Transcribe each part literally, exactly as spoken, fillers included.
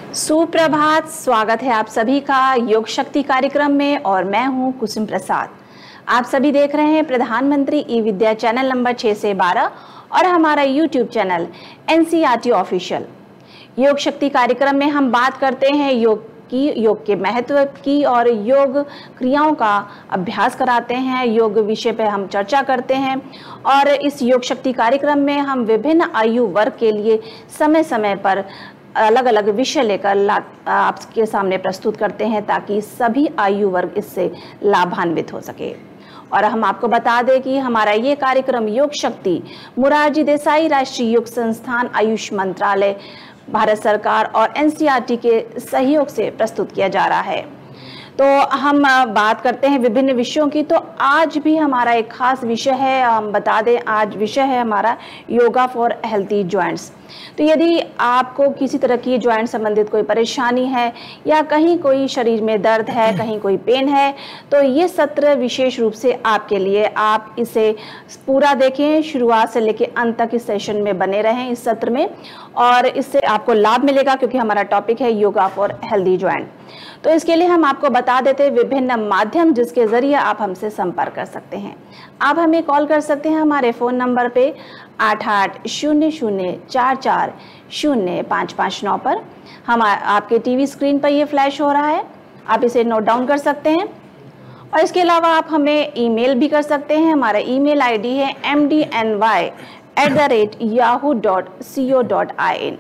सुप्रभात, स्वागत है आप सभी का योग शक्ति कार्यक्रम में और मैं हूं कुसुम प्रसाद। आप सभी देख रहे हैं प्रधानमंत्री ई विद्या चैनल नंबर छह से बारह और हमारा यूट्यूब चैनल एनसीईआरटी ऑफिशियल। योग शक्ति कार्यक्रम में हम बात करते हैं योग की, योग के महत्व की और योग क्रियाओं का अभ्यास कराते हैं। योग विषय पे हम चर्चा करते हैं और इस योग शक्ति कार्यक्रम में हम विभिन्न आयु वर्ग के लिए समय समय पर अलग अलग विषय लेकर आपके सामने प्रस्तुत करते हैं ताकि सभी आयु वर्ग इससे लाभान्वित हो सके। और हम आपको बता दें कि हमारा ये कार्यक्रम योग शक्ति मोरारजी देसाई राष्ट्रीय योग संस्थान, आयुष मंत्रालय, भारत सरकार और एनसीईआरटी के सहयोग से प्रस्तुत किया जा रहा है। तो हम बात करते हैं विभिन्न विषयों की। तो आज भी हमारा एक खास विषय है, हम बता दें आज विषय है हमारा योगा फॉर हेल्थी जॉइंट्स। तो यदि आपको किसी तरह की जॉइंट संबंधित कोई परेशानी है या कहीं कोई शरीर में दर्द है, कहीं कोई पेन है, तो ये सत्र विशेष रूप से आपके लिए। आप इसे पूरा देखें, शुरुआत से लेकर अंत तक इस सेशन में बने रहें इस सत्र में, और इससे आपको लाभ मिलेगा क्योंकि हमारा टॉपिक है योगा फॉर हेल्दी जॉइंट। तो इसके लिए हम आपको बता देते हैं विभिन्न माध्यम जिसके जरिए आप हमसे संपर्क कर सकते हैं। आप हमें कॉल कर सकते हैं हमारे फ़ोन नंबर पे आठ आठ शून्य शून्य चार चार शून्य पाँच पाँच नौ पर। हम आपके टीवी स्क्रीन पर ये फ्लैश हो रहा है, आप इसे नोट डाउन कर सकते हैं। और इसके अलावा आप हमें ईमेल भी कर सकते हैं। हमारा ईमेल आईडी है M D N Y at the rate Yahoo dot C O dot I N.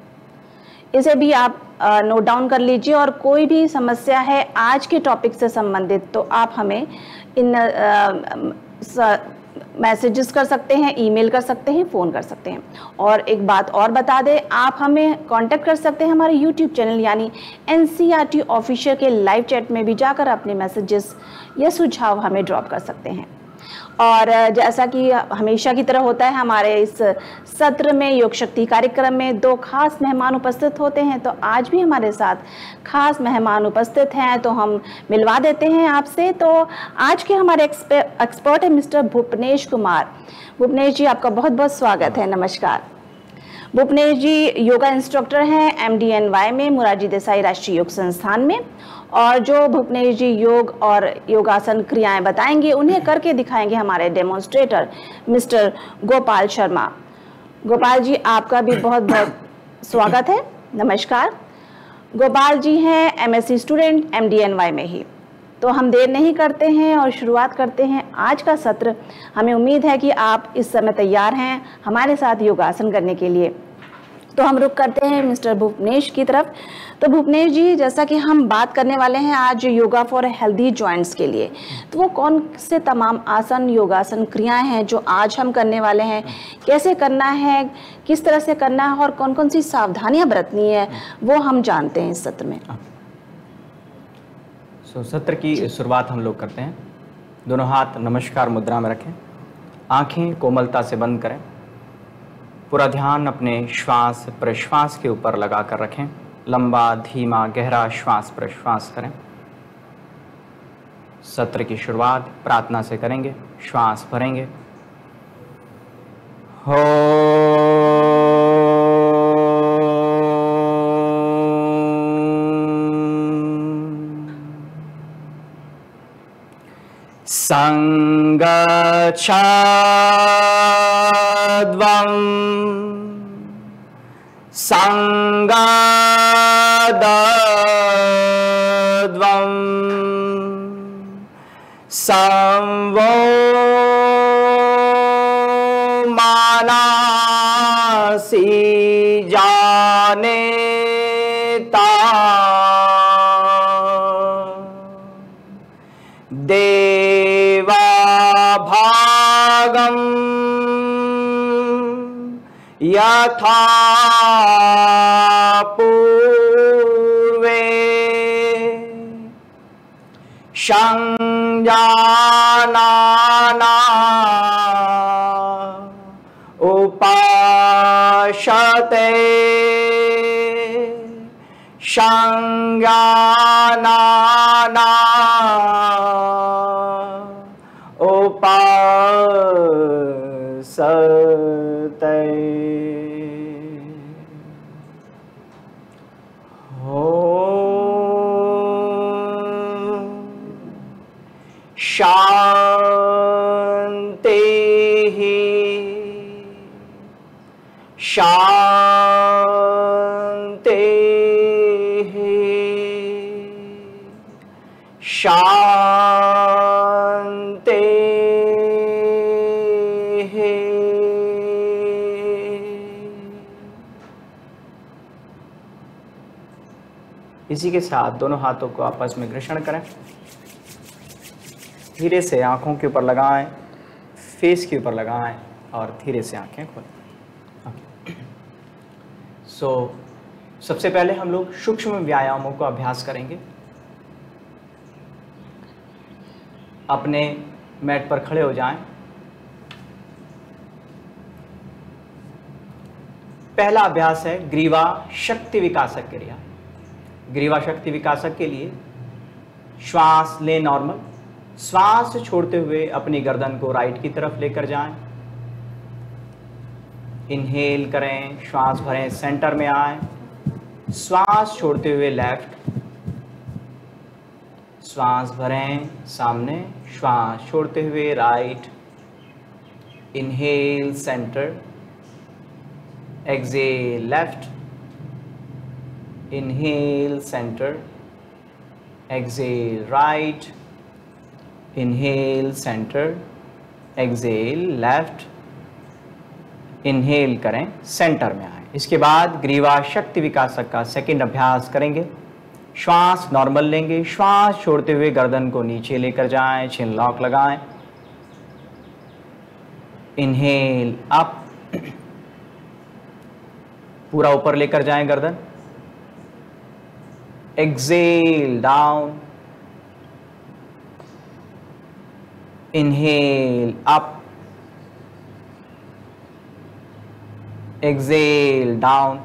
इसे भी आप नोट डाउन कर लीजिए। और कोई भी समस्या है आज के टॉपिक से संबंधित तो आप हमें इन मैसेजेस कर सकते हैं, ईमेल कर सकते हैं, फ़ोन कर सकते हैं। और एक बात और बता दें, आप हमें कांटेक्ट कर सकते हैं हमारे यूट्यूब चैनल यानी एनसीईआरटी ऑफिशियल के लाइव चैट में भी जाकर अपने मैसेजेस या सुझाव हमें ड्रॉप कर सकते हैं। और जैसा कि हमेशा की तरह होता है हमारे इस सत्र में योग शक्ति कार्यक्रम में दो खास मेहमान उपस्थित होते हैं। तो आज भी हमारे साथ खास मेहमान उपस्थित हैं, तो हम मिलवा देते हैं आपसे। तो आज के हमारे एक्सपर्ट है मिस्टर भूपनेश कुमार। भूपनेश जी, आपका बहुत बहुत स्वागत है। नमस्कार। भूपनेश जी योगा इंस्ट्रक्टर हैं एम डी एन वाई में, मोरारजी देसाई राष्ट्रीय योग संस्थान में। और जो भूपनेश जी योग और योगासन क्रियाएं बताएंगे उन्हें करके दिखाएंगे हमारे डेमोन्स्ट्रेटर मिस्टर गोपाल शर्मा। गोपाल जी, आपका भी बहुत बहुत स्वागत है। नमस्कार। गोपाल जी हैं MSc student M D N Y में ही। तो हम देर नहीं करते हैं और शुरुआत करते हैं आज का सत्र। हमें उम्मीद है कि आप इस समय तैयार हैं हमारे साथ योगासन करने के लिए। तो हम रुक करते हैं मिस्टर भूपनेश की तरफ। तो भूपनेश जी, जैसा कि हम बात करने वाले हैं आज योगा फॉर हेल्दी जॉइंट्स के लिए, तो वो कौन से तमाम आसन, योगासन, क्रियाएं हैं जो आज हम करने वाले हैं, कैसे करना है, किस तरह से करना है और कौन कौन सी सावधानियां बरतनी है, वो हम जानते हैं इस सत्र में। सो सत्र की शुरुआत हम लोग करते हैं। दोनों हाथ नमस्कार मुद्रा में रखें, आंखें कोमलता से बंद करें, पूरा ध्यान अपने श्वास प्रश्वास के ऊपर लगा कर रखें। लंबा धीमा गहरा श्वास प्रश्वास करें। सत्र की शुरुआत प्रार्थना से करेंगे। श्वास भरेंगे। हो संगच्छध्वं संगदध्वं संवो मानसि जानेता देवा भागं यथा पूर्वे संजानाना उपासते संज्ञानाना उपासते। शांतिः शांतिः शांतिः। इसी के साथ दोनों हाथों को आपस में घर्षण करें, धीरे से आंखों के ऊपर लगाएं, फेस के ऊपर लगाएं और धीरे से आंखें खोलें। सो so, सबसे पहले हम लोग सूक्ष्म व्यायामों का अभ्यास करेंगे। अपने मैट पर खड़े हो जाएं। पहला अभ्यास है ग्रीवा शक्ति विकासक क्रिया। ग्रीवा शक्ति विकासक के लिए श्वास लें नॉर्मल, श्वास छोड़ते हुए अपनी गर्दन को राइट की तरफ लेकर जाएं। इनहेल करें, श्वास भरें, सेंटर में आए, श्वास छोड़ते हुए लेफ्ट, श्वास भरें सामने, श्वास छोड़ते हुए right, inhale centre, exhale left, inhale centre, exhale right, inhale centre, exhale left, inhale करें, सेंटर में आए। इसके बाद ग्रीवा शक्ति विकासक का सेकंड अभ्यास करेंगे। श्वास नॉर्मल लेंगे, श्वास छोड़ते हुए गर्दन को नीचे लेकर जाएं, चिन लॉक लगाएं, इनहेल अप, पूरा ऊपर लेकर जाएं गर्दन, exhale down, inhale up, exhale down,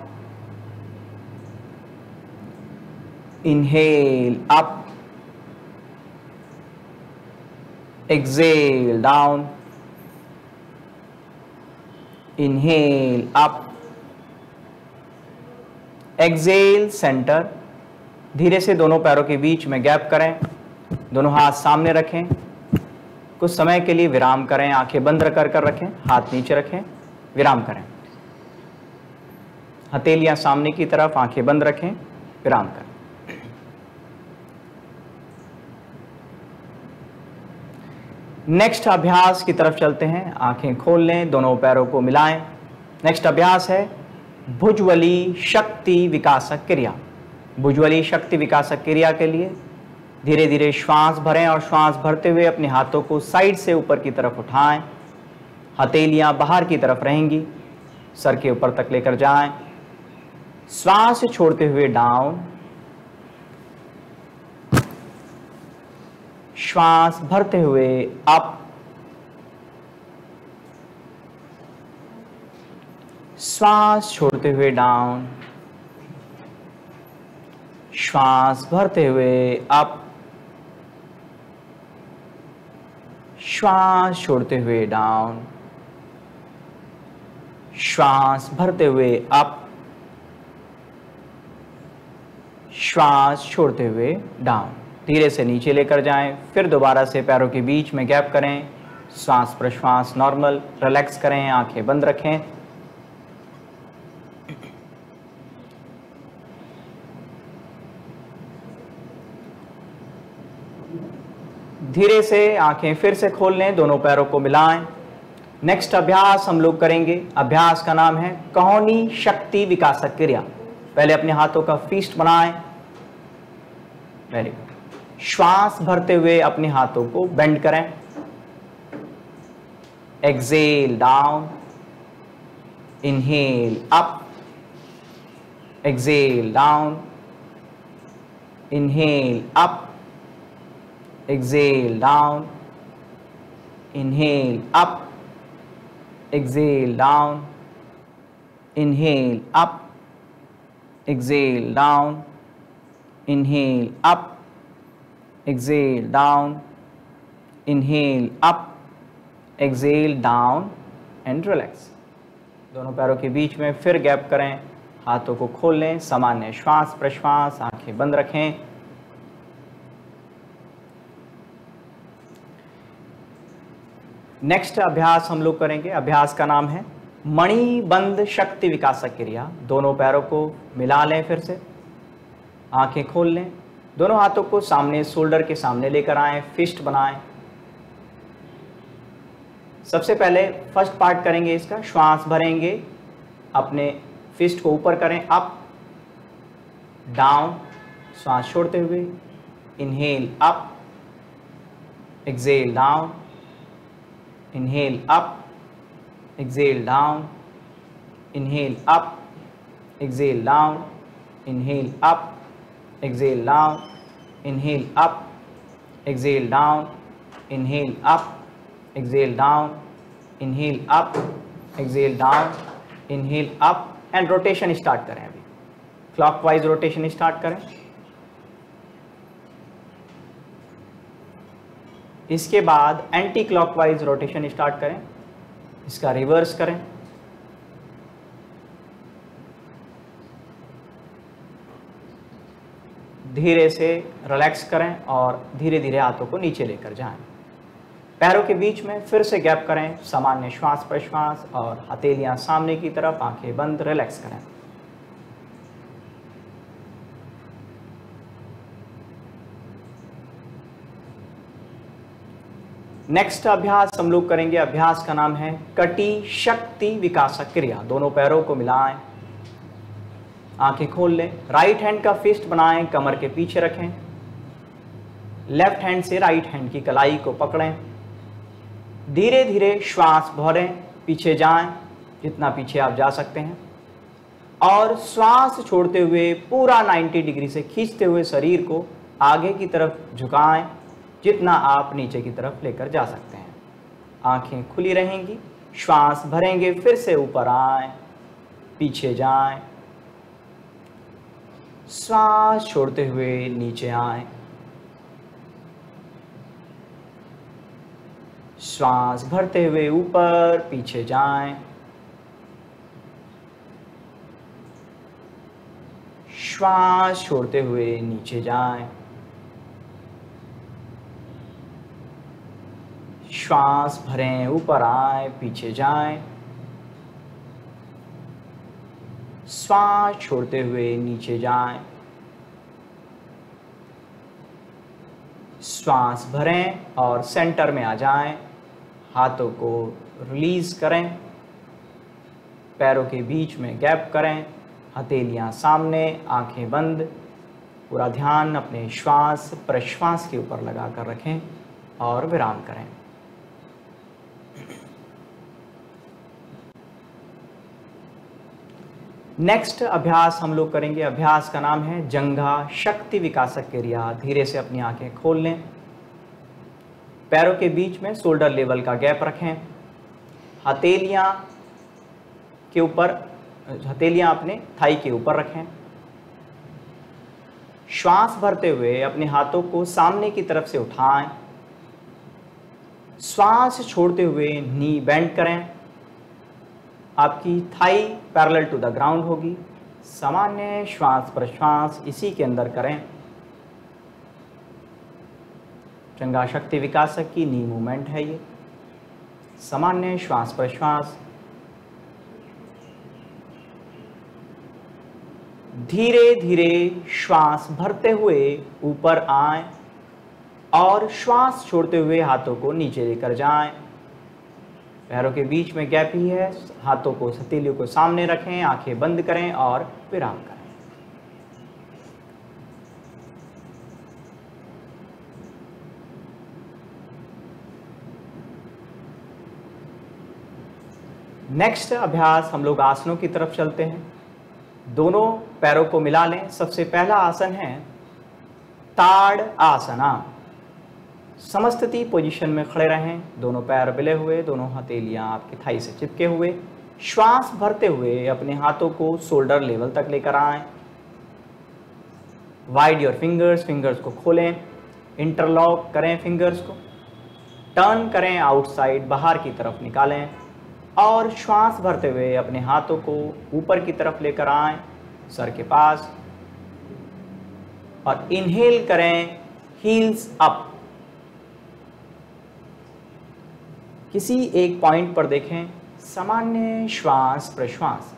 inhale up, exhale down, inhale up, exhale center। धीरे से दोनों पैरों के बीच में गैप करें, दोनों हाथ सामने रखें, कुछ समय के लिए विराम करें, आंखें बंद कर कर रखें, हाथ नीचे रखें, विराम करें, हथेलियां सामने की तरफ, आंखें बंद रखें, विराम करें। नेक्स्ट अभ्यास की तरफ चलते हैं। आंखें खोल लें, दोनों पैरों को मिलाएं। नेक्स्ट अभ्यास है भुजबली शक्ति विकासक क्रिया। भुजबली शक्ति विकासक क्रिया के लिए धीरे धीरे श्वास भरें और श्वास भरते हुए अपने हाथों को साइड से ऊपर की तरफ उठाएं। हथेलियां बाहर की तरफ रहेंगी, सर के ऊपर तक लेकर जाएं। श्वास छोड़ते हुए डाउन, श्वास भरते हुए अप, श्वास छोड़ते हुए डाउन, श्वास भरते हुए अप, श्वास छोड़ते हुए डाउन, श्वास भरते हुए अप, श्वास छोड़ते हुए डाउन। धीरे से नीचे लेकर जाएं, फिर दोबारा से पैरों के बीच में गैप करें, श्वास प्रश्वास नॉर्मल, रिलैक्स करें, आंखें बंद रखें। धीरे से आंखें फिर से खोल लें, दोनों पैरों को मिलाएं। नेक्स्ट अभ्यास हम लोग करेंगे, अभ्यास का नाम है कहोनी शक्ति विकासक क्रिया। पहले अपने हाथों का फीस्ट बनाएं, वेरी गुड। श्वास भरते हुए अपने हाथों को बेंड करें, exhale down, inhale up, exhale down, inhale up, exhale down, inhale up, exhale down, inhale up, exhale down, inhale up, exhale down, inhale up, exhale down and relax। दोनों पैरों के बीच में फिर गैप करें, हाथों को खोल लें, सामान्य श्वास प्रश्वास, आंखें बंद रखें। नेक्स्ट अभ्यास हम लोग करेंगे, अभ्यास का नाम है मणिबंध शक्ति विकासक क्रिया। दोनों पैरों को मिला लें, फिर से आंखें खोल लें, दोनों हाथों को सामने शोल्डर के सामने लेकर आएं, फिस्ट बनाएं। सबसे पहले फर्स्ट पार्ट करेंगे इसका, श्वास भरेंगे, अपने फिस्ट को ऊपर करें, अप डाउन, श्वास छोड़ते हुए, inhale up, exhale down, inhale up, exhale down, inhale up, exhale down, inhale up, exhale down, inhale up, exhale down, inhale up, exhale down, inhale up, exhale down, inhale up and rotation start करें। अभी clockwise rotation start करें। इसके बाद anti clockwise rotation start करें, इसका reverse करें। धीरे से रिलैक्स करें और धीरे धीरे हाथों को नीचे लेकर जाएं। पैरों के बीच में फिर से गैप करें, सामान्य श्वास प्रश्वास और हथेलियां सामने की तरफ, आंखें बंद, रिलैक्स करें। नेक्स्ट अभ्यास हम लोग करेंगे, अभ्यास का नाम है कटी शक्ति विकासक क्रिया। दोनों पैरों को मिलाएं, आंखें खोल लें, राइट हैंड का फिस्ट बनाएं, कमर के पीछे रखें, लेफ्ट हैंड से राइट हैंड की कलाई को पकड़ें, धीरे धीरे श्वास भरें, पीछे जाएं जितना पीछे आप जा सकते हैं और श्वास छोड़ते हुए पूरा नब्बे डिग्री से खींचते हुए शरीर को आगे की तरफ झुकाएं जितना आप नीचे की तरफ लेकर जा सकते हैं। आंखें खुली रहेंगी, श्वास भरेंगे, फिर से ऊपर आएं, पीछे जाएं, श्वास छोड़ते हुए नीचे आएं, श्वास भरते हुए ऊपर, पीछे जाएं, श्वास छोड़ते हुए नीचे जाएं, श्वास भरें, ऊपर आए, पीछे जाएं, श्वास छोड़ते हुए नीचे जाएं, श्वास भरें और सेंटर में आ जाएं, हाथों को रिलीज करें, पैरों के बीच में गैप करें, हथेलियां सामने, आंखें बंद, पूरा ध्यान अपने श्वास प्रश्वास के ऊपर लगाकर रखें और विराम करें। नेक्स्ट अभ्यास हम लोग करेंगे, अभ्यास का नाम है जंघा शक्ति विकासक क्रिया। धीरे से अपनी आंखें खोल लें, पैरों के बीच में शोल्डर लेवल का गैप रखें, हथेलियां के ऊपर, हथेलियां अपने थाई के ऊपर रखें, श्वास भरते हुए अपने हाथों को सामने की तरफ से उठाएं, श्वास छोड़ते हुए नी बेंड करें, आपकी thigh parallel to the ground होगी, सामान्य श्वास प्रश्वास इसी के अंदर करें। जंघा शक्ति विकासक की नी मूवमेंट है ये, सामान्य श्वास प्रश्वास। धीरे धीरे श्वास भरते हुए ऊपर आएं और श्वास छोड़ते हुए हाथों को नीचे लेकर जाएं। पैरों के बीच में गैप ही है, हाथों को हथेलियों को सामने रखें, आंखें बंद करें और विराम करें। नेक्स्ट अभ्यास हम लोग आसनों की तरफ चलते हैं। दोनों पैरों को मिला लें। सबसे पहला आसन है ताड़ आसना। समस्थिति पोजीशन में खड़े रहें, दोनों पैर मिले हुए, दोनों हथेलियां आपकी थाई से चिपके हुए। श्वास भरते हुए अपने हाथों को शोल्डर लेवल तक लेकर आएं। वाइड योर फिंगर्स, फिंगर्स को खोलें, इंटरलॉक करें फिंगर्स को, टर्न करें आउटसाइड, बाहर की तरफ निकालें और श्वास भरते हुए अपने हाथों को ऊपर की तरफ लेकर आएं सर के पास और इनहेल करें हील्स अप। किसी एक पॉइंट पर देखें सामान्य श्वास प्रश्वास।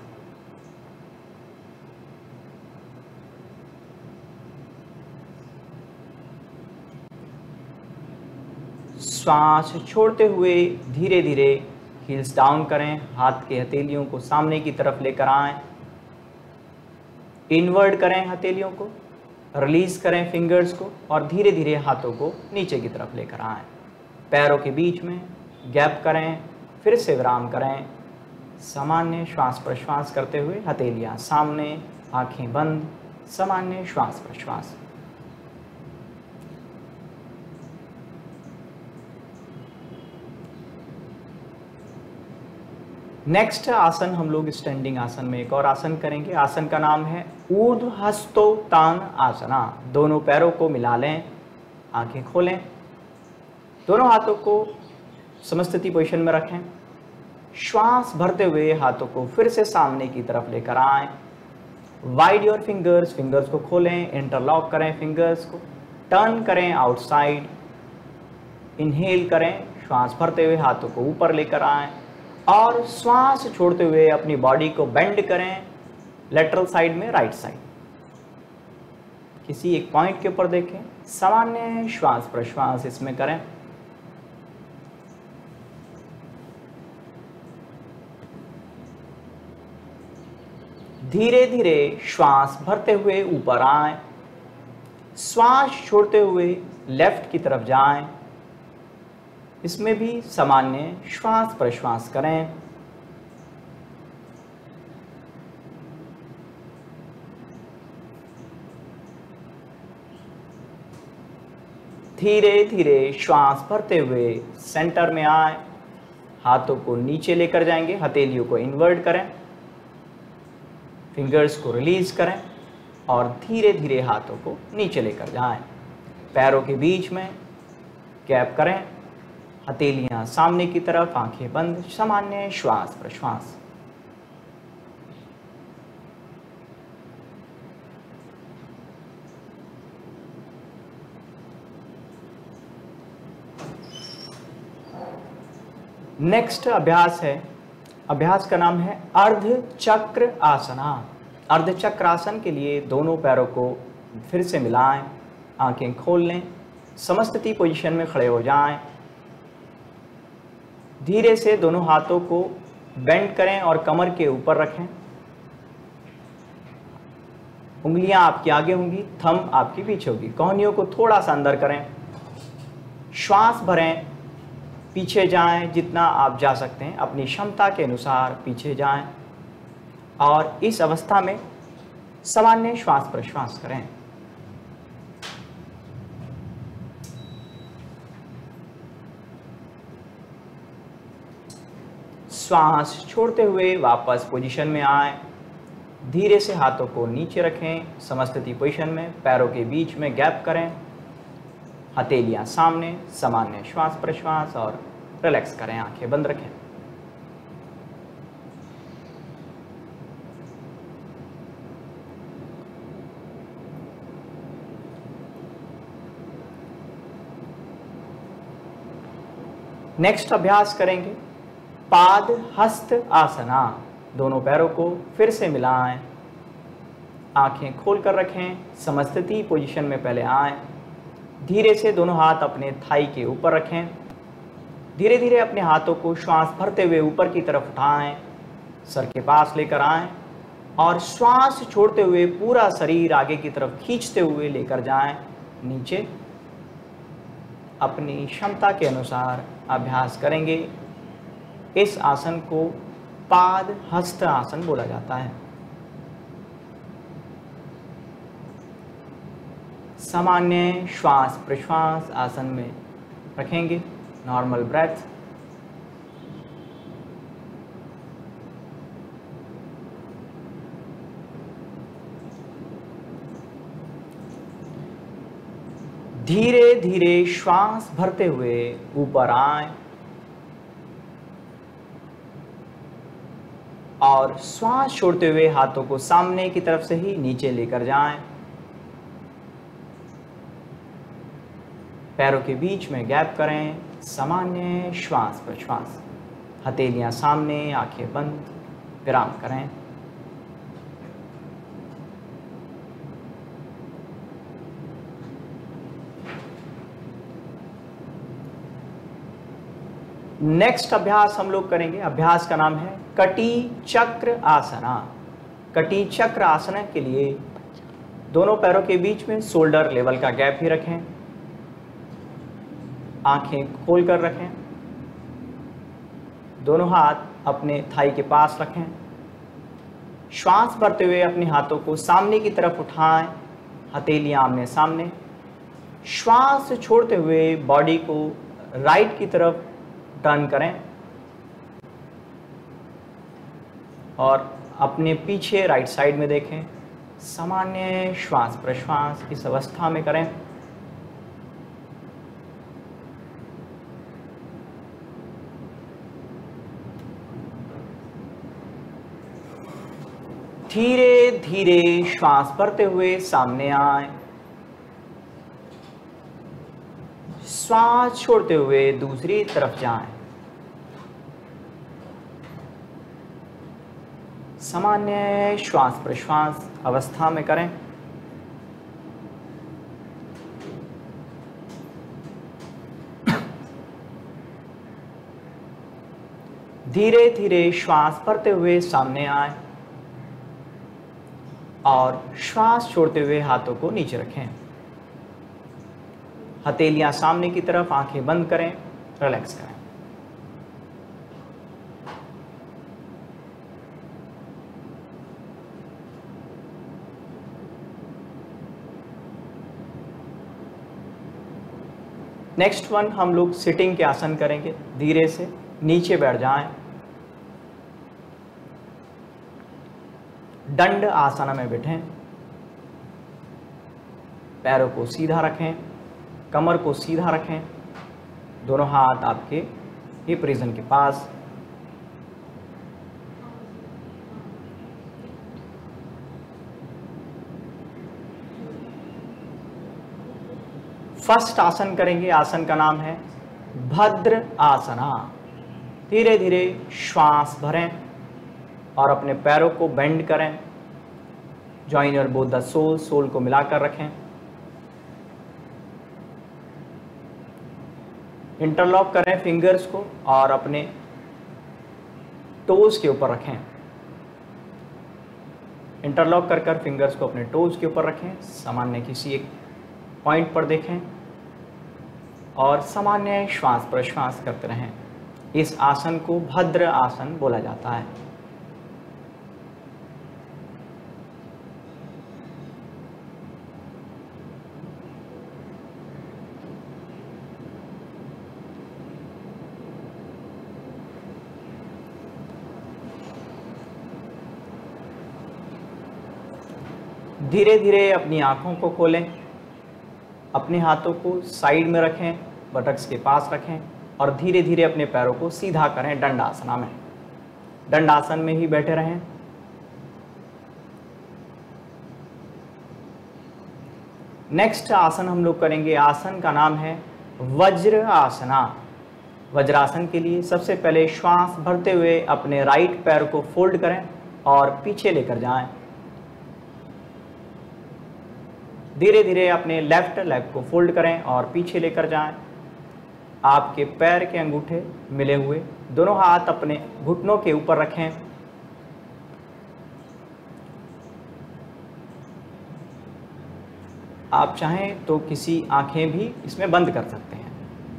श्वास छोड़ते हुए धीरे धीरे हील्स डाउन करें, हाथ के हथेलियों को सामने की तरफ लेकर आएं, इनवर्ड करें हथेलियों को, रिलीज करें फिंगर्स को और धीरे धीरे हाथों को नीचे की तरफ लेकर आएं। पैरों के बीच में गैप करें, फिर से विराम करें। सामान्य श्वास प्रश्वास करते हुए हथेलियां सामने, आंखें बंद, सामान्य श्वास प्रश्वास। नेक्स्ट आसन हम लोग स्टैंडिंग आसन में एक और आसन करेंगे। आसन का नाम है ऊर्ध्व हस्तोत्तान आसना। दोनों पैरों को मिला लें, आंखें खोलें, दोनों हाथों को समस्थिति पोजीशन में रखें। श्वास भरते हुए हाथों को फिर से सामने की तरफ लेकर आएं। वाइड योर फिंगर्स, फिंगर्स को खोलें, इंटरलॉक करें फिंगर्स को, टर्न करें आउटसाइड, इनहेल करें, श्वास भरते हुए हाथों को ऊपर लेकर आएं और श्वास छोड़ते हुए अपनी बॉडी को बेंड करें लेटरल साइड में, राइट साइड। किसी एक पॉइंट के ऊपर देखें, सामान्य श्वास प्रश्वास इसमें करें। धीरे धीरे श्वास भरते हुए ऊपर आएं, श्वास छोड़ते हुए लेफ्ट की तरफ जाएं। इसमें भी सामान्य श्वास प्रश्वास करें। धीरे धीरे श्वास भरते हुए सेंटर में आए, हाथों को नीचे लेकर जाएंगे, हथेलियों को इन्वर्ट करें, फिंगर्स को रिलीज करें और धीरे धीरे हाथों को नीचे लेकर जाएं। पैरों के बीच में गैप करें, हथेलियां सामने की तरफ, आंखें बंद, सामान्य श्वास प्रश्वास। नेक्स्ट अभ्यास है, अभ्यास का नाम है अर्ध चक्र आसना। अर्ध चक्र आसन के लिए दोनों पैरों को फिर से मिलाएं, आंखें खोल लें, समस्थिति पोजीशन में खड़े हो जाएं। धीरे से दोनों हाथों को बेंड करें और कमर के ऊपर रखें। उंगलियां आपकी आगे होंगी, थंब आपकी पीछे होगी। कोहनियों को थोड़ा सा अंदर करें, श्वास भरें, पीछे जाएं जितना आप जा सकते हैं, अपनी क्षमता के अनुसार पीछे जाएं और इस अवस्था में सामान्य श्वास प्रश्वास करें। श्वास छोड़ते हुए वापस पोजीशन में आएं। धीरे से हाथों को नीचे रखें, समस्थिति पोजीशन में, पैरों के बीच में गैप करें, हथेलियां सामने, सामान्य श्वास प्रश्वास और रिलैक्स करें, आंखें बंद रखें। नेक्स्ट अभ्यास करेंगे पाद हस्त आसना। दोनों पैरों को फिर से मिलाएं, आंखें खोलकर रखें, समस्थिति पोजीशन में पहले आएं। धीरे से दोनों हाथ अपने थाई के ऊपर रखें। धीरे धीरे अपने हाथों को श्वास भरते हुए ऊपर की तरफ उठाएं, सर के पास लेकर आएं और श्वास छोड़ते हुए पूरा शरीर आगे की तरफ खींचते हुए लेकर जाएं नीचे। अपनी क्षमता के अनुसार अभ्यास करेंगे। इस आसन को पाद हस्त आसन बोला जाता है। सामान्य श्वास प्रश्वास आसन में रखेंगे, नॉर्मल ब्रेथ। धीरे धीरे श्वास भरते हुए ऊपर आएं और श्वास छोड़ते हुए हाथों को सामने की तरफ से ही नीचे लेकर जाएं। पैरों के बीच में गैप करें, सामान्य श्वास प्रश्वास। हथेलियां सामने, आंखें बंद, विराम करें। नेक्स्ट अभ्यास हम लोग करेंगे, अभ्यास का नाम है कटी चक्र आसना। कटी चक्र आसना के लिए दोनों पैरों के बीच में शोल्डर लेवल का गैप ही रखें, आंखें खोल कर रखें, दोनों हाथ अपने थाई के पास रखें। श्वास भरते हुए अपने हाथों को सामने की तरफ उठाएं, हथेलियां आमने सामने। श्वास छोड़ते हुए बॉडी को राइट की तरफ टर्न करें और अपने पीछे राइट साइड में देखें। सामान्य श्वास प्रश्वास इस अवस्था में करें। धीरे धीरे श्वास भरते हुए सामने आए, श्वास छोड़ते हुए दूसरी तरफ जाएं। सामान्य श्वास प्रश्वास अवस्था में करें। धीरे धीरे श्वास भरते हुए सामने आए और श्वास छोड़ते हुए हाथों को नीचे रखें। हथेलियां सामने की तरफ, आंखें बंद करें, रिलैक्स करें। नेक्स्ट वन हम लोग सिटिंग के आसन करेंगे। धीरे से नीचे बैठ जाएं, दंड आसन में बैठें, पैरों को सीधा रखें, कमर को सीधा रखें, दोनों हाथ आपके हिप रीजन के पास। फर्स्ट आसन करेंगे, आसन का नाम है भद्र आसना। धीरे धीरे श्वास भरें और अपने पैरों को बेंड करें, join your both the sole, sole को मिलाकर रखें। इंटरलॉक करें फिंगर्स को और अपने टोज के ऊपर रखें। इंटरलॉक कर कर फिंगर्स को अपने टोज के ऊपर रखें, सामान्य किसी एक पॉइंट पर देखें और सामान्य श्वास प्रश्वास करते रहें। इस आसन को भद्र आसन बोला जाता है। धीरे धीरे अपनी आंखों को खोलें, अपने हाथों को साइड में रखें, बटक्स के पास रखें और धीरे धीरे अपने पैरों को सीधा करें दंडासना में। दंडासन में ही बैठे रहें। नेक्स्ट आसन हम लोग करेंगे, आसन का नाम है वज्र आसना। वज्रासन के लिए सबसे पहले श्वास भरते हुए अपने राइट पैर को फोल्ड करें और पीछे लेकर जाएं। धीरे धीरे अपने लेफ्ट लेग को फोल्ड करें और पीछे लेकर जाएं। आपके पैर के अंगूठे मिले हुए, दोनों हाथ अपने घुटनों के ऊपर रखें। आप चाहें तो किसी आंखें भी इसमें बंद कर सकते हैं।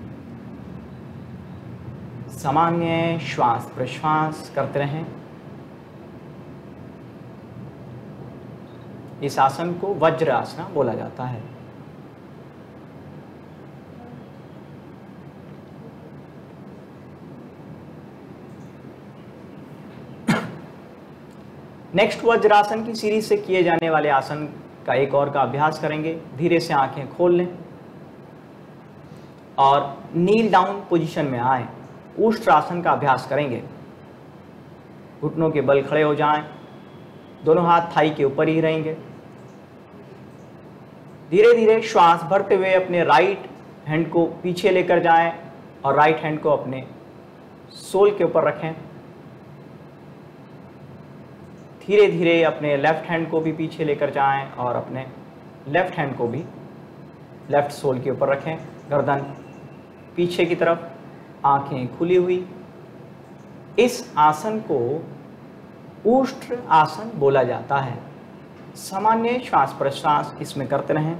सामान्य श्वास प्रश्वास करते रहें। इस आसन को वज्र आसना बोला जाता है। नेक्स्ट वज्रासन की सीरीज से किए जाने वाले आसन का एक और का अभ्यास करेंगे। धीरे से आंखें खोल लें और नील डाउन पोजीशन में आए। उष्ट्रासन का अभ्यास करेंगे। घुटनों के बल खड़े हो जाएं, दोनों हाथ थाई के ऊपर ही रहेंगे। धीरे धीरे श्वास भरते हुए अपने राइट हैंड को पीछे लेकर जाएं, और राइट हैंड को अपने सोल के ऊपर रखें। धीरे धीरे अपने लेफ्ट हैंड को भी पीछे लेकर जाएं और अपने लेफ्ट हैंड को भी लेफ्ट सोल के ऊपर रखें। गर्दन पीछे की तरफ, आंखें खुली हुई। इस आसन को ऊष्ट्र आसन बोला जाता है। सामान्य श्वास प्रश्वास इसमें करते रहें।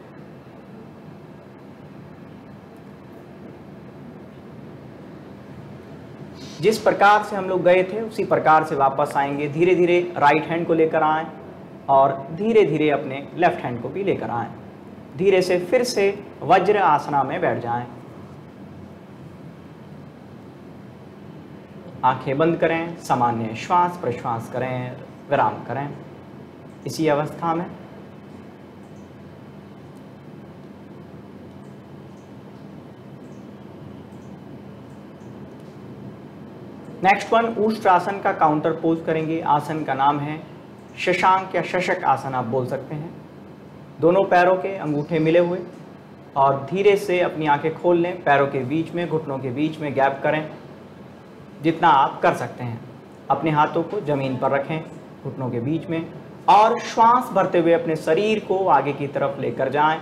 जिस प्रकार से हम लोग गए थे उसी प्रकार से वापस आएंगे। धीरे धीरे राइट हैंड को लेकर आएं और धीरे धीरे अपने लेफ्ट हैंड को भी लेकर आएं। धीरे से फिर से वज्र आसना में बैठ जाएं। आंखें बंद करें, सामान्य श्वास प्रश्वास करें, विराम करें। इसी अवस्था में नेक्स्ट वन ऊष्ट्रासन का काउंटर पोज करेंगे। आसन का नाम है शशांक या शशक आसन, आप बोल सकते हैं। दोनों पैरों के अंगूठे मिले हुए और धीरे से अपनी आंखें खोल लें। पैरों के बीच में, घुटनों के बीच में गैप करें जितना आप कर सकते हैं। अपने हाथों को जमीन पर रखें घुटनों के बीच में और श्वास भरते हुए अपने शरीर को आगे की तरफ लेकर जाएं।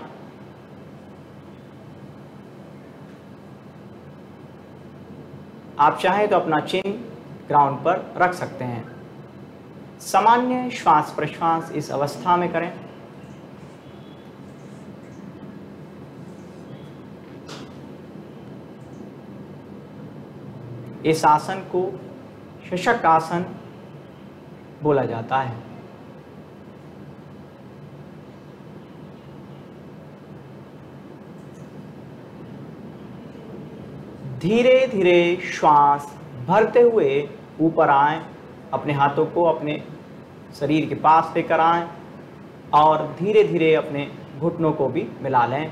आप चाहें तो अपना चिन ग्राउंड पर रख सकते हैं। सामान्य श्वास प्रश्वास इस अवस्था में करें। इस आसन को शशक आसन बोला जाता है। धीरे धीरे श्वास भरते हुए ऊपर आएं। अपने हाथों को अपने शरीर के पास लेकर आएं और धीरे धीरे अपने घुटनों को भी मिला लें।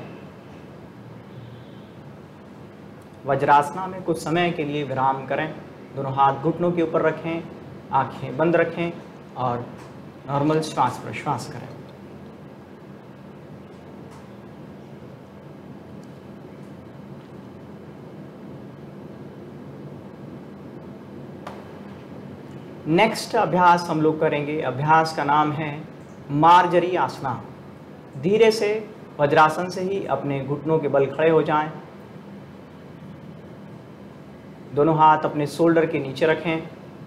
वज्रासना में कुछ समय के लिए विराम करें। दोनों हाथ घुटनों के ऊपर रखें, आंखें बंद रखें और नॉर्मल श्वास प्रश्वास करें। नेक्स्ट अभ्यास हम लोग करेंगे। अभ्यास का नाम है मार्जरी आसना। धीरे से वज्रासन से ही अपने घुटनों के बल खड़े हो जाएं। दोनों हाथ अपने शोल्डर के नीचे रखें।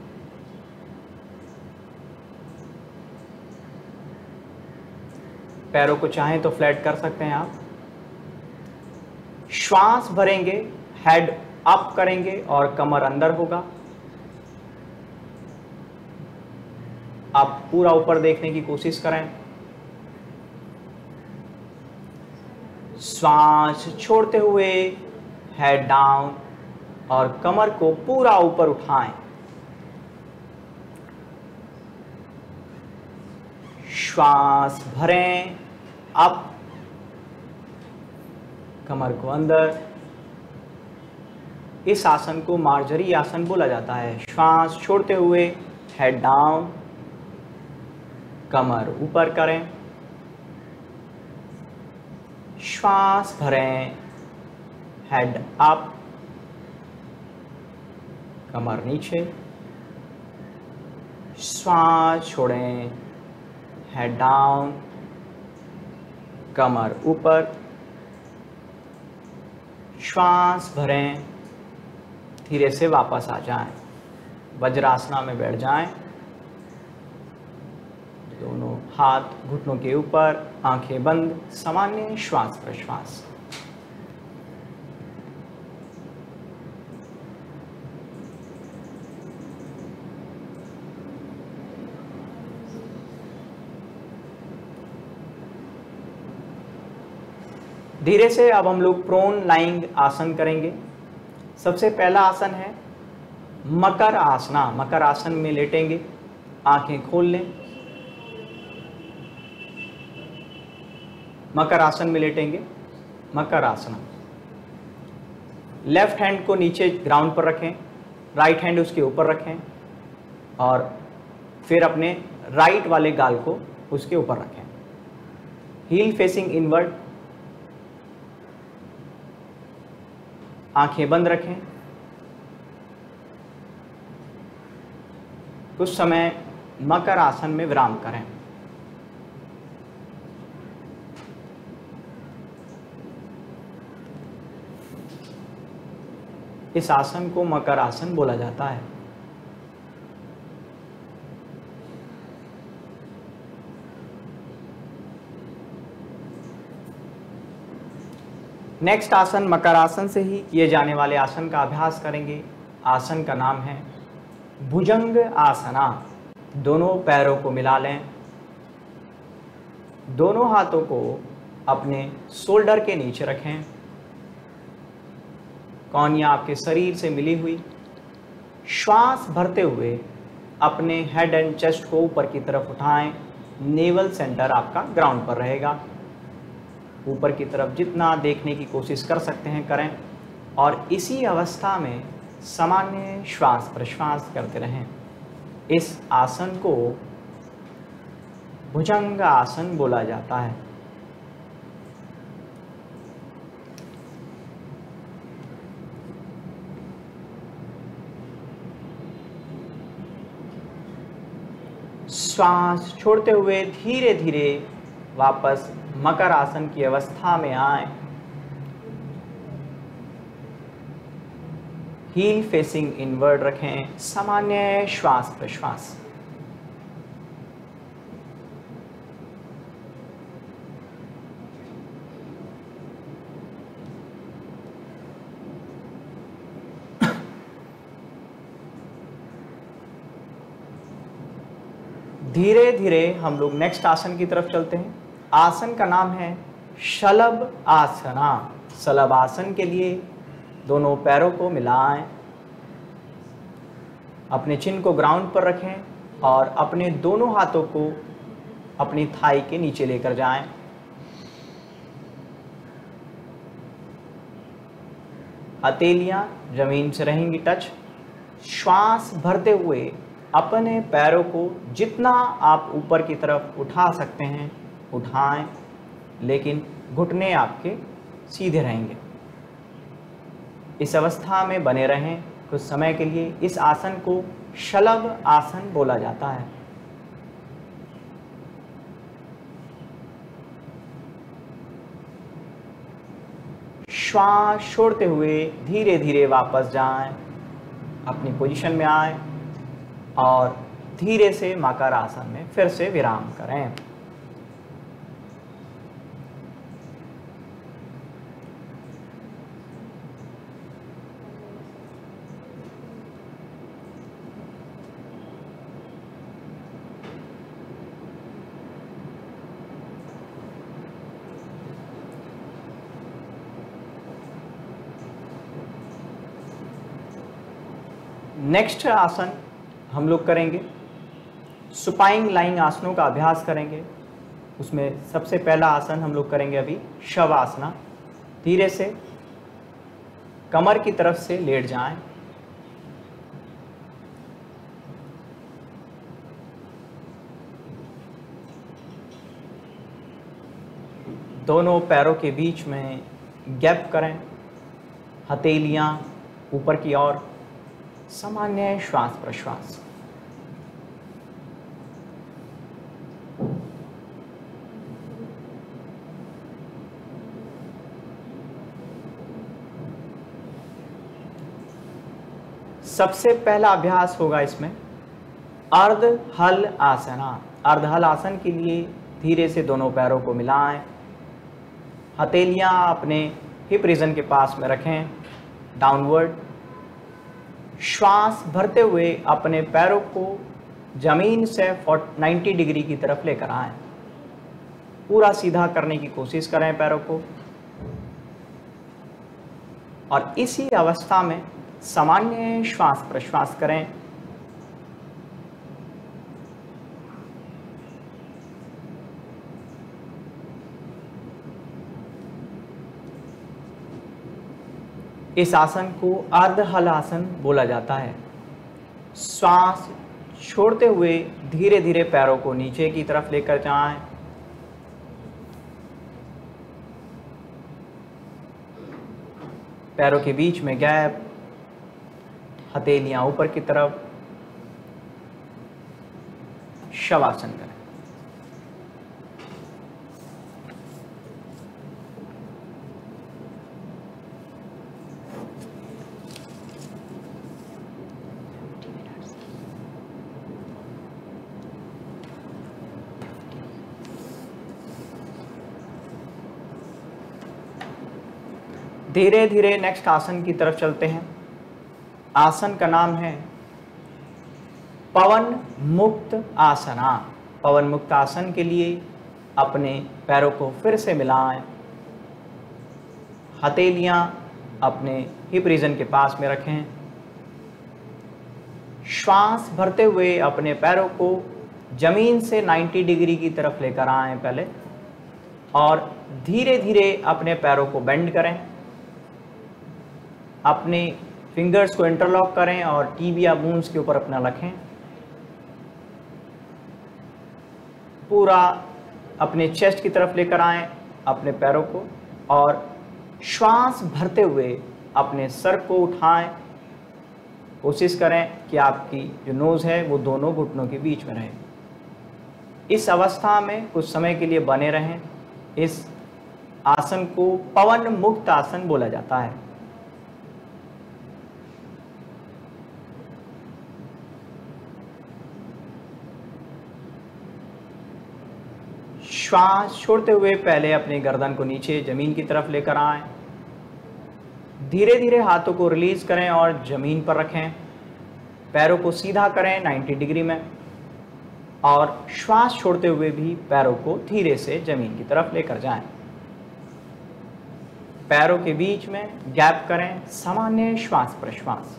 पैरों को चाहें तो फ्लैट कर सकते हैं आप। श्वास भरेंगे, हेड अप करेंगे और कमर अंदर होगा। आप पूरा ऊपर देखने की कोशिश करें। श्वास छोड़ते हुए हेड डाउन और कमर को पूरा ऊपर उठाएं। श्वास भरें, अप, कमर को अंदर। इस आसन को मार्जरी आसन बोला जाता है। श्वास छोड़ते हुए हेड डाउन, कमर ऊपर करें। श्वास भरें, हेड अप, कमर नीचे। श्वास छोड़ें, हेड डाउन, कमर ऊपर। श्वास भरें, धीरे से वापस आ जाएं। वज्रासना में बैठ जाएं। दोनों हाथ घुटनों के ऊपर, आंखें बंद, सामान्य श्वास प्रश्वास। धीरे से अब हम लोग प्रोन लाइंग आसन करेंगे। सबसे पहला आसन है मकर आसना। मकर आसन में लेटेंगे, आंखें खोल लें। मकर आसन में लेटेंगे। मकर आसना। लेफ्ट हैंड को नीचे ग्राउंड पर रखें, राइट हैंड उसके ऊपर रखें और फिर अपने राइट वाले गाल को उसके ऊपर रखें। Heel facing inward. आंखें बंद रखें। कुछ समय मकर आसन में विराम करें। इस आसन को मकर आसन बोला जाता है। नेक्स्ट आसन मकर आसन से ही किए जाने वाले आसन का अभ्यास करेंगे। आसन का नाम है भुजंग आसना। दोनों पैरों को मिला लें, दोनों हाथों को अपने शोल्डर के नीचे रखें, कौनियां आपके शरीर से मिली हुई। श्वास भरते हुए अपने हेड एंड चेस्ट को ऊपर की तरफ उठाएं। नेवल सेंटर आपका ग्राउंड पर रहेगा। ऊपर की तरफ जितना देखने की कोशिश कर सकते हैं करें, और इसी अवस्था में सामान्य श्वास प्रश्वास करते रहें। इस आसन को भुजंग आसन बोला जाता है। श्वास छोड़ते हुए धीरे धीरे वापस मकर आसन की अवस्था में आए। हील फेसिंग इनवर्ड रखें। सामान्य श्वास प्रश्वास। धीरे धीरे हम लोग नेक्स्ट आसन की तरफ चलते हैं। आसन का नाम है शलभ आसना। शलभ आसन के लिए दोनों पैरों को मिलाएं, अपने चिन को ग्राउंड पर रखें और अपने दोनों हाथों को अपनी थाई के नीचे लेकर जाएं। हथेलियां जमीन से रहेंगी टच। श्वास भरते हुए अपने पैरों को जितना आप ऊपर की तरफ उठा सकते हैं उठाएं, लेकिन घुटने आपके सीधे रहेंगे। इस अवस्था में बने रहें कुछ समय के लिए। इस आसन को शलभ आसन बोला जाता है। श्वास छोड़ते हुए धीरे धीरे वापस जाएं, अपनी पोजीशन में आएं और धीरे से मकर आसन में फिर से विराम करें। नेक्स्ट आसन हम लोग करेंगे सुपाइंग लाइंग आसनों का अभ्यास करेंगे। उसमें सबसे पहला आसन हम लोग करेंगे अभी शवासना। धीरे से कमर की तरफ से लेट जाएं। दोनों पैरों के बीच में गैप करें। हथेलियां ऊपर की ओर। सामान्य श्वास प्रश्वास। सबसे पहला अभ्यास होगा इसमें अर्ध हल आसना। अर्ध हल आसन के लिए धीरे से दोनों पैरों को मिलाएं। हथेलियां अपने हिप रीजन के पास में रखें, डाउनवर्ड। श्वास भरते हुए अपने पैरों को जमीन से नब्बे डिग्री की तरफ लेकर आएं। पूरा सीधा करने की कोशिश करें पैरों को, और इसी अवस्था में सामान्य श्वास प्रश्वास करें। इस आसन को अर्ध हल आसन बोला जाता है। श्वास छोड़ते हुए धीरे धीरे पैरों को नीचे की तरफ लेकर जाएं। पैरों के बीच में गैप, हथेलियां ऊपर की तरफ, शवासन करें। धीरे धीरे नेक्स्ट आसन की तरफ चलते हैं। आसन का नाम है पवन मुक्त आसना। पवन मुक्त आसन के लिए अपने पैरों को फिर से मिलाएं, हथेलियां अपने हिप रीजन के पास में रखें, श्वास भरते हुए अपने पैरों को जमीन से नब्बे डिग्री की तरफ लेकर आएं पहले, और धीरे धीरे अपने पैरों को बेंड करें, अपने फिंगर्स को इंटरलॉक करें और टीबिया बोन्स के ऊपर अपना रखें। पूरा अपने चेस्ट की तरफ लेकर आएं अपने पैरों को, और श्वास भरते हुए अपने सर को उठाएं। कोशिश करें कि आपकी जो नोज़ है वो दोनों घुटनों के बीच में रहे। इस अवस्था में कुछ समय के लिए बने रहें। इस आसन को पवन मुक्त आसन बोला जाता है। श्वास छोड़ते हुए पहले अपनी गर्दन को नीचे जमीन की तरफ लेकर आएं। धीरे धीरे हाथों को रिलीज करें और जमीन पर रखें। पैरों को सीधा करें नब्बे डिग्री में, और श्वास छोड़ते हुए भी पैरों को धीरे से जमीन की तरफ लेकर जाएं। पैरों के बीच में गैप करें, सामान्य श्वास प्रश्वास।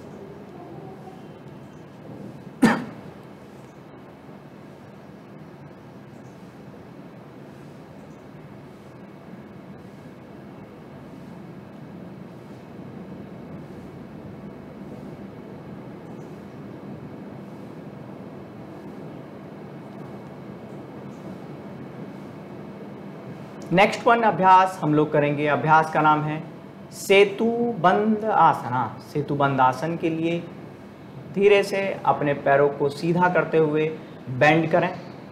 नेक्स्ट वन अभ्यास हम लोग करेंगे। अभ्यास का नाम है सेतु बंद आसना। सेतु बंद आसन के लिए धीरे से अपने पैरों को सीधा करते हुए बेंड करें।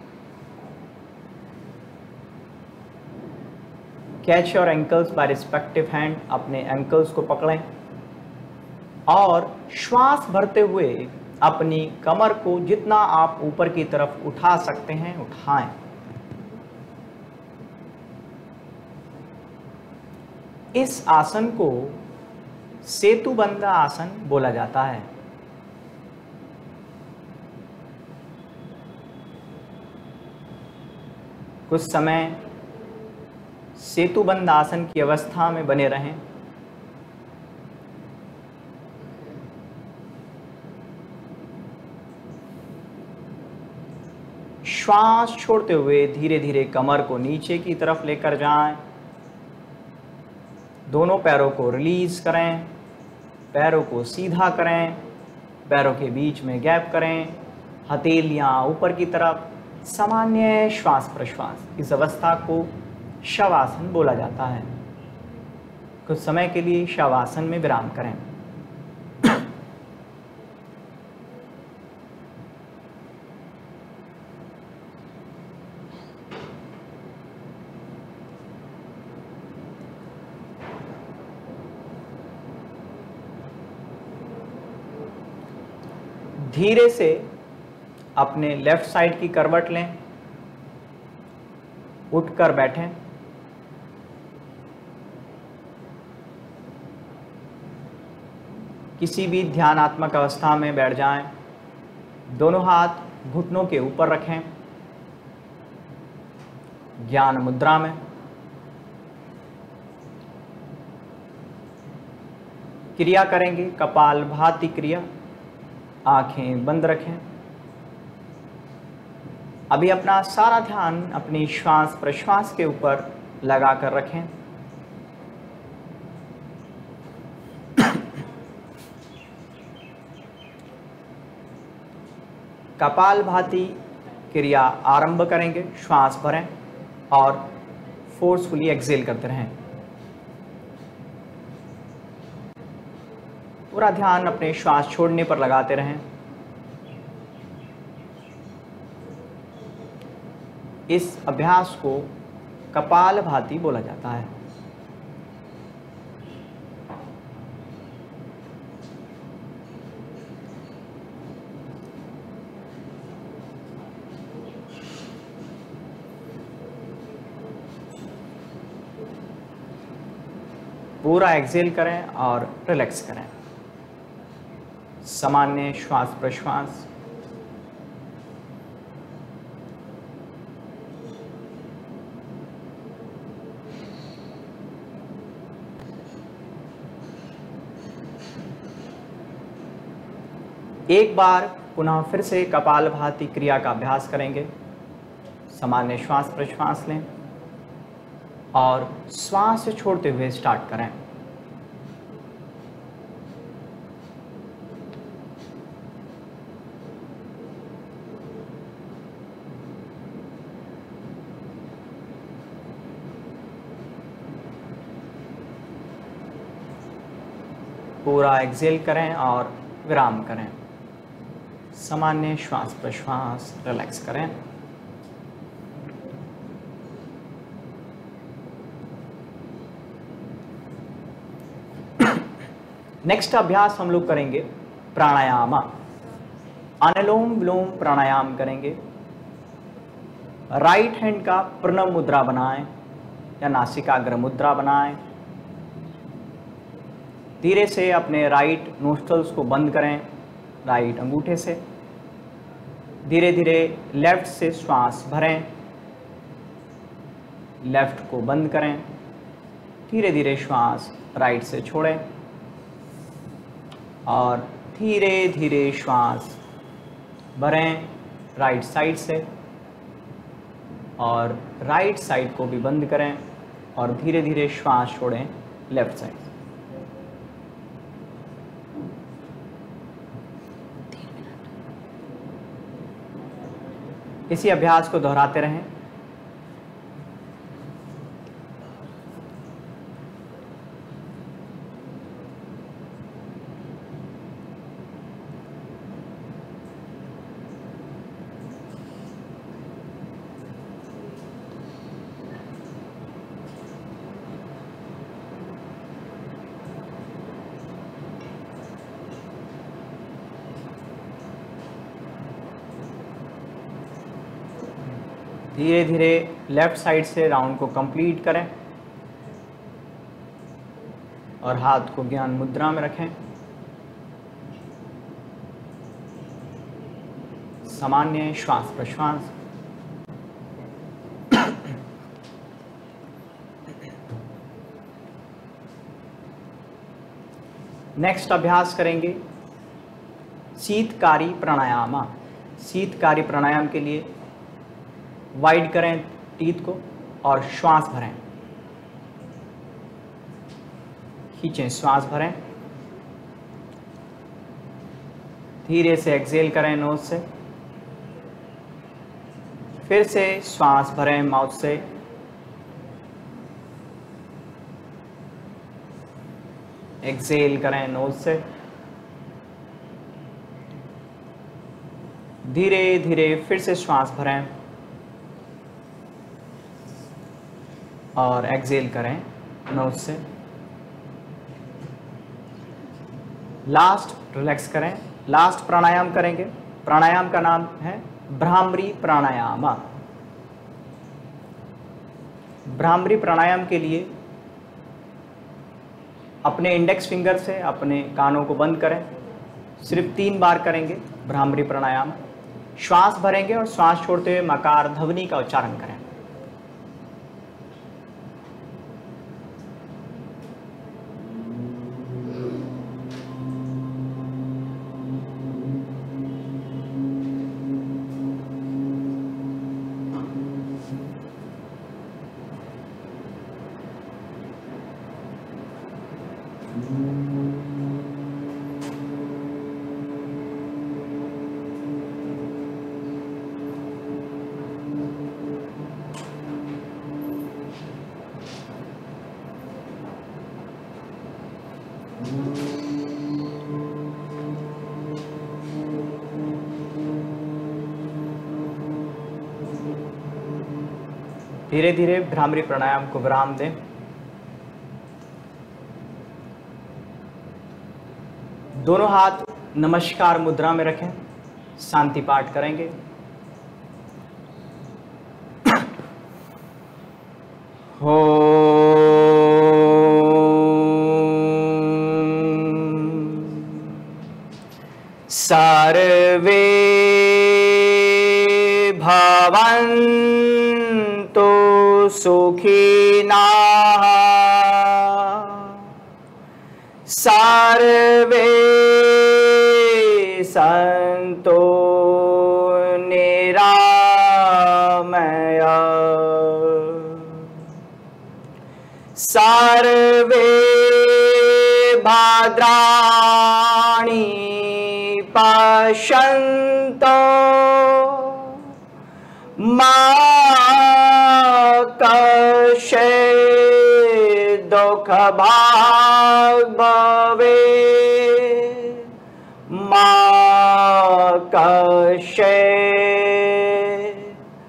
Catch your ankles by respective hand. अपने एंकल्स को पकड़ें और श्वास भरते हुए अपनी कमर को जितना आप ऊपर की तरफ उठा सकते हैं उठाएं। इस आसन को सेतुबंध आसन बोला जाता है। कुछ समय सेतुबंध आसन की अवस्था में बने रहें। श्वास छोड़ते हुए धीरे धीरे कमर को नीचे की तरफ लेकर जाएं। दोनों पैरों को रिलीज करें, पैरों को सीधा करें, पैरों के बीच में गैप करें, हथेलियां ऊपर की तरफ, सामान्य श्वास प्रश्वास। इस अवस्था को शवासन बोला जाता है। कुछ समय के लिए शवासन में विराम करें। धीरे से अपने लेफ्ट साइड की करवट लें, उठकर बैठें। किसी भी ध्यानात्मक अवस्था में बैठ जाएं। दोनों हाथ घुटनों के ऊपर रखें, ज्ञान मुद्रा में। क्रिया करेंगे कपालभाति क्रिया। आंखें बंद रखें। अभी अपना सारा ध्यान अपनी श्वास प्रश्वास के ऊपर लगाकर रखें। कपालभाति क्रिया आरंभ करेंगे। श्वास भरें और फोर्सफुली एक्सेल करते रहें। पूरा ध्यान अपने श्वास छोड़ने पर लगाते रहें। इस अभ्यास को कपालभाति बोला जाता है। पूरा एक्सेल करें और रिलैक्स करें। सामान्य श्वास प्रश्वास। एक बार पुनः फिर से कपालभाति क्रिया का अभ्यास करेंगे। सामान्य श्वास प्रश्वास लें और श्वास छोड़ते हुए स्टार्ट करें। पूरा एक्सेल करें और विराम करें। सामान्य श्वास प्रश्वास रिलैक्स करें। नेक्स्ट अभ्यास हम लोग करेंगे प्राणायाम। अनुलोम विलोम प्राणायाम करेंगे। राइट हैंड का प्रणव मुद्रा बनाएं या नासिकाग्र मुद्रा बनाएं। धीरे से अपने राइट नोस्ट्रल्स को बंद करें राइट अंगूठे से। धीरे धीरे लेफ्ट से श्वास भरें, लेफ्ट को बंद करें। धीरे धीरे श्वास राइट से छोड़ें और धीरे धीरे श्वास भरें राइट साइड से और राइट साइड को भी बंद करें और धीरे धीरे श्वास छोड़ें लेफ्ट साइड। इसी अभ्यास को दोहराते रहें। धीरे धीरे लेफ्ट साइड से राउंड को कंप्लीट करें और हाथ को ज्ञान मुद्रा में रखें। सामान्य श्वास प्रश्वास। नेक्स्ट अभ्यास करेंगे शीतकारी प्राणायाम। शीतकारी प्राणायाम के लिए वाइड करें टीथ को और श्वास भरें। खींचें, श्वास भरें। धीरे से एक्सेल करें नोज से। फिर से श्वास भरें माउथ से। एक्सेल करें नोज से। धीरे धीरे फिर से श्वास भरें और एक्सेल करें नोज से। लास्ट रिलैक्स करें। लास्ट प्राणायाम करेंगे। प्राणायाम का नाम है भ्रामरी प्राणायाम। भ्रामरी प्राणायाम के लिए अपने इंडेक्स फिंगर से अपने कानों को बंद करें। सिर्फ तीन बार करेंगे भ्रामरी प्राणायाम। श्वास भरेंगे और श्वास छोड़ते हुए मकार ध्वनि का उच्चारण करें। धीरे धीरे भ्रामरी प्राणायाम को विराम दें। दोनों हाथ नमस्कार मुद्रा में रखें, शांति पाठ करेंगे। हो सर्वे भवन्तु सुखिनः सर्वे सन्तु निरामया सर्वे भद्राणि पश्यन्तु मा कश्चित् दुःखभाग् भवेत् मा कश्चित्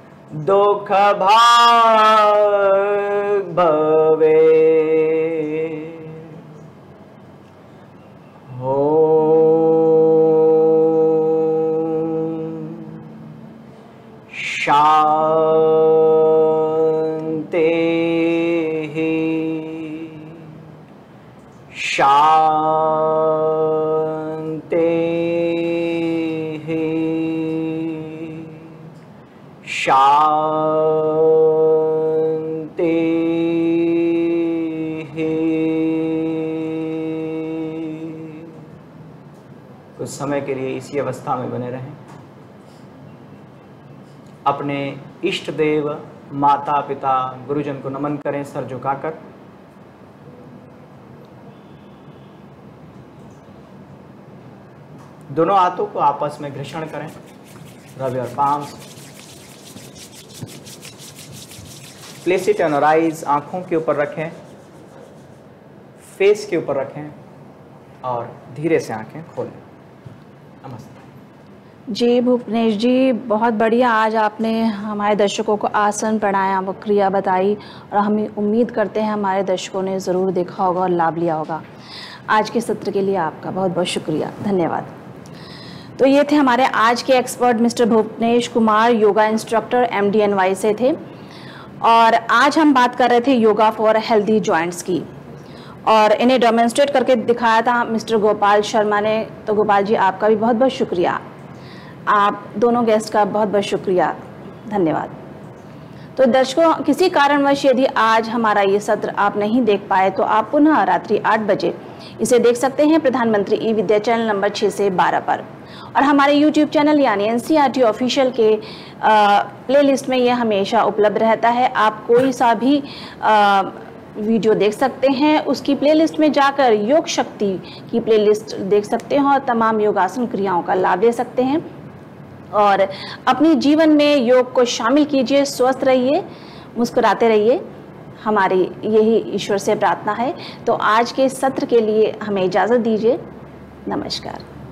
दुःखभाग् भवेत्। शांति शांति शांति। कुछ समय के लिए इसी अवस्था में बने रहें। अपने इष्ट देव माता पिता गुरुजन को नमन करें सर झुकाकर। दोनों हाथों को आपस में घर्षण करें, rub your palms. Place it on your eyes, आंखों के ऊपर रखें, फेस के ऊपर रखें और धीरे से आंखें खोलें। नमस्ते जी भूपनेश जी, बहुत बढ़िया। आज आपने हमारे दर्शकों को आसन प्राणायाम और क्रिया बताई और हम उम्मीद करते हैं हमारे दर्शकों ने ज़रूर देखा होगा और लाभ लिया होगा। आज के सत्र के लिए आपका बहुत बहुत शुक्रिया, धन्यवाद। तो ये थे हमारे आज के expert mister Bhupnesh Kumar, yoga instructor M D N Y से थे। और आज हम बात कर रहे थे योगा फॉर हेल्दी जॉइंट्स की, और इन्हें डेमोन्स्ट्रेट करके दिखाया था मिस्टर गोपाल शर्मा ने। तो गोपाल जी, आपका भी बहुत बहुत शुक्रिया। आप दोनों गेस्ट का बहुत बहुत शुक्रिया, धन्यवाद। तो दर्शकों, किसी कारणवश यदि आज हमारा ये सत्र आप नहीं देख पाए तो आप पुनः रात्रि आठ बजे इसे देख सकते हैं प्रधानमंत्री ई विद्या चैनल नंबर छः से बारह पर, और हमारे यूट्यूब चैनल यानी N C R T official के प्लेलिस्ट में ये हमेशा उपलब्ध रहता है। आप कोई सा भी आ, वीडियो देख सकते हैं, उसकी प्लेलिस्ट में जाकर योग शक्ति की प्लेलिस्ट देख सकते हैं और तमाम योगासन क्रियाओं का लाभ ले सकते हैं। और अपनी जीवन में योग को शामिल कीजिए, स्वस्थ रहिए, मुस्कुराते रहिए, हमारी यही ईश्वर से प्रार्थना है। तो आज के सत्र के लिए हमें इजाज़त दीजिए, नमस्कार।